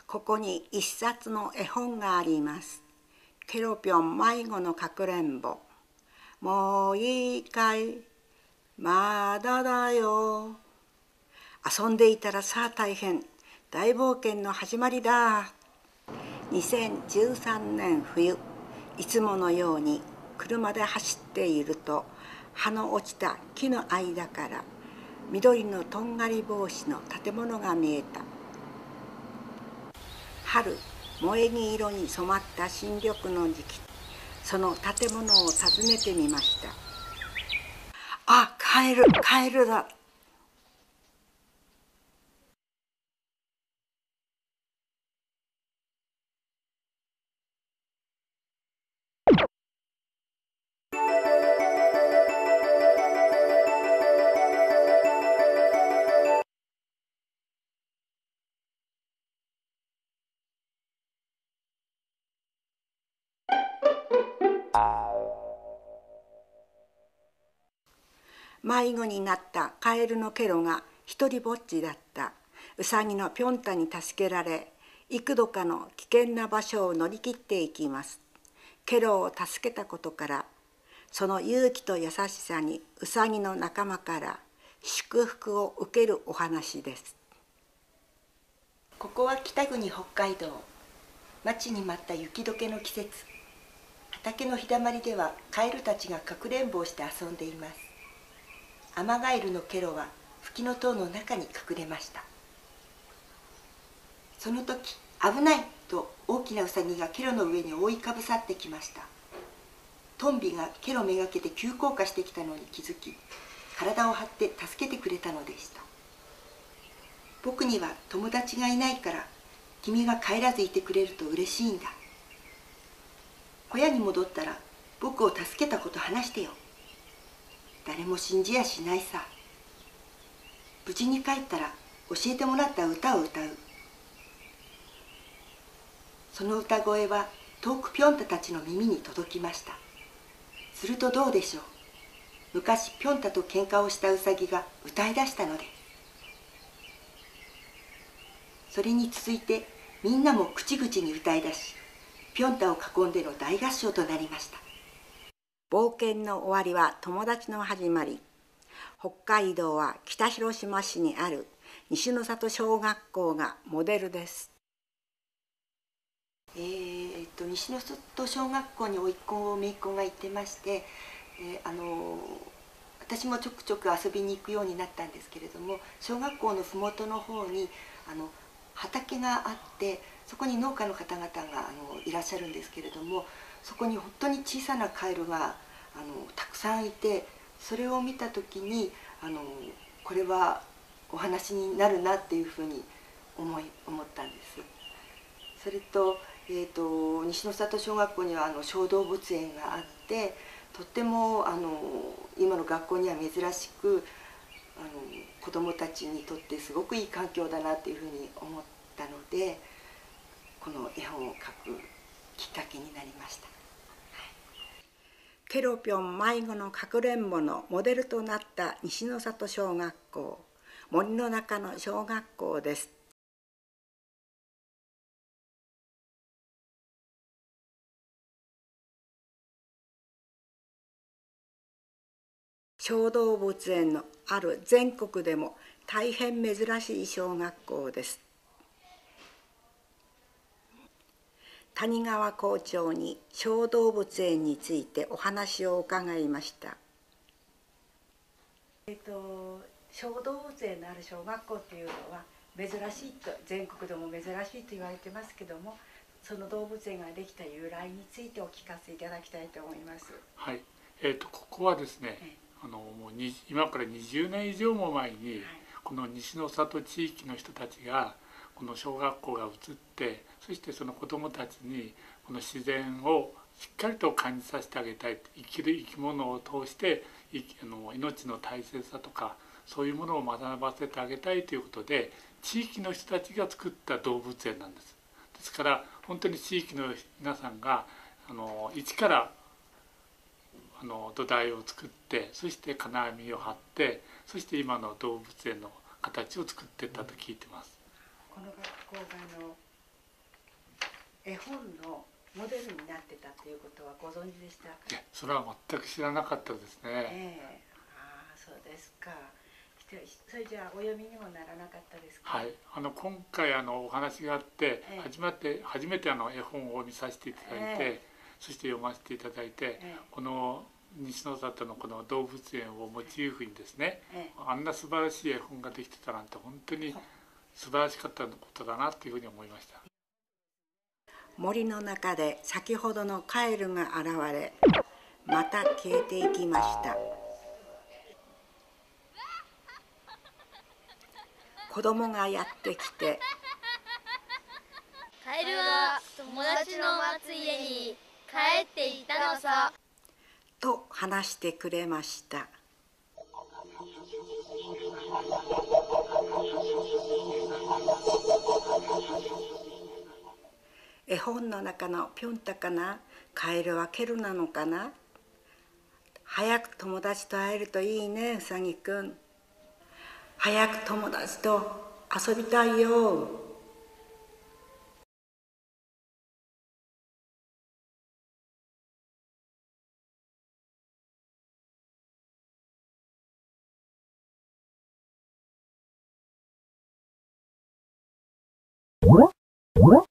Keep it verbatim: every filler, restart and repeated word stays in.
ここに一冊の絵本があります。ケロピョン迷子のかくれんぼ。もういいかい、まだだよ。遊んでいたらさあ大変、大冒険の始まりだ。にせんじゅうさんねん冬、いつものように車で走っていると、葉の落ちた木の間から緑のとんがり帽子の建物が見えた。春、萌え木色に染まった新緑の時期、その建物を訪ねてみました。あ、カエル、カエルだ。迷子になったカエルのケロが一人ぼっちだった。ウサギのピョンタに助けられ、幾度かの危険な場所を乗り切っていきます。ケロを助けたことから、その勇気と優しさにウサギの仲間から祝福を受けるお話です。 ここは北国北海道。待ちに待った雪解けの季節。畑の日だまりではカエルたちがかくれんぼをして遊んでいます。アマガエルのケロはフキノトウの中に隠れました。その時、危ないと大きなウサギがケロの上に覆いかぶさってきました。トンビがケロめがけて急降下してきたのに気づき、体を張って助けてくれたのでした。僕には友達がいないから、君が帰らずいてくれると嬉しいんだ。小屋に戻ったら僕を助けたこと話してよ。誰も信じやしないさ。無事に帰ったら教えてもらった歌を歌う。その歌声は遠くピョンタたちの耳に届きました。するとどうでしょう。昔ピョンタと喧嘩をしたウサギが歌い出したのです。それに続いてみんなも口々に歌い出し、ピョンタを囲んでの大合唱となりました。 冒険の終わりは友達の始まり。北海道は北広島市にある西の里小学校がモデルです。 えー、えっと西の里小学校に甥っ子姪っ子が行ってまして、えー、あの私もちょくちょく遊びに行くようになったんですけれども、小学校の麓の方にあの畑があって、そこに農家の方々があのいらっしゃるんですけれども、そこに本当に小さなカエルがあのたくさんいて、それを見た時にあのこれはお話になるなっていうふうに思い思ったんです。それと、えーと、西の里小学校にはあの小動物園があって、とってもあの今の学校には珍しくあの子どもたちにとってすごくいい環境だなっていうふうに思ったので、この絵本を描くきっかけになりました。 ケロピョン迷子のかくれんぼのモデルとなった西の里小学校、森の中の小学校です。小動物園のある全国でも大変珍しい小学校です。谷川校長に小動物園についてお話を伺いました。えっと、小動物園のある小学校っていうのは珍しいと、全国でも珍しいと言われてますけども、その動物園ができた由来についてお聞かせいただきたいと思います。 はい、えーと、ここはですね、えあのもうに今からにじゅうねん以上も前に、はい、この西の里地域の人たちがこの小学校が移って、そしてその子どもたちにこの自然をしっかりと感じさせてあげたい、生きる生き物を通してあの命の大切さとかそういうものを学ばせてあげたいということで、地域の人たちが作った動物園なんです。ですから本当に地域の皆さんがあの一からあの土台を作って、そして金網を張って、そして今の動物園の形を作っていったと聞いてます。 この学校があの絵本のモデルになってたということはご存知でしたか？ いや、それは全く知らなかったですね。 ええ、ああ、そうですか。それじゃあお読みにもならなかったですか？ はい、あの今回あのお話があって、 ええ、 初めて初めてあの絵本を見させていただいて、ええ、そして読ませていただいて、ええ、この西の里のこの動物園をモチーフにですね、ええ、あんな素晴らしい絵本ができてたなんて本当に素晴らしかったことだなというふうに思いました。 森の中で先ほどのカエルが現れ、また消えていきました。子供がやってきて、 カエルは友達の待つ家に帰っていったのさと話してくれました。絵本の中のピョンタかな、カエルはケルなのかな。早く友達と会えるといいね、うさぎくん。早く友達と遊びたいよ。 What?